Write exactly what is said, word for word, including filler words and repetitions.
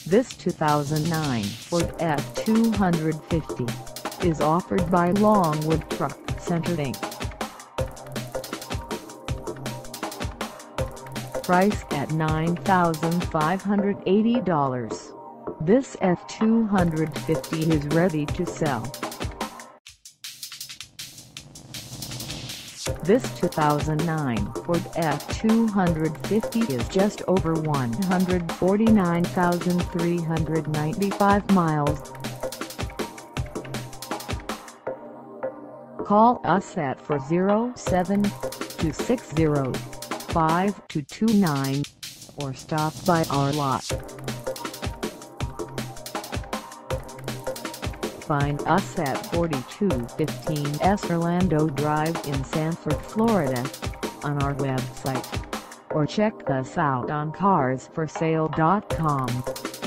This two thousand nine Ford F two fifty is offered by Longwood Truck Center Incorporated. Price at nine thousand five hundred eighty dollars. This F two fifty is ready to sell. This two thousand nine Ford F two fifty is just over one hundred forty-nine thousand three hundred ninety-five miles. Call us at four oh seven, two six zero, five two two nine or stop by our lot. Find us at forty-two fifteen S Orlando Drive in Sanford, Florida, on our website, or check us out on cars for sale dot com.